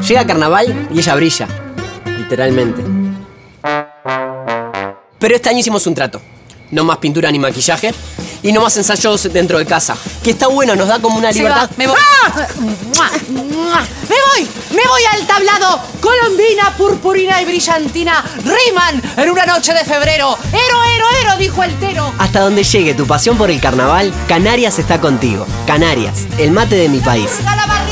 Llega carnaval y ella brilla, literalmente. Pero este año hicimos un trato. No más pintura ni maquillaje y no más ensayos dentro de casa. Que está bueno, nos da como una libertad. Me voy. ¡Ah! Me voy al tablado. Colombina, purpurina y brillantina riman en una noche de febrero. Ero, dijo el tero. Hasta donde llegue tu pasión por el carnaval, Canarias está contigo. Canarias, el mate de mi país. ¡Calabar!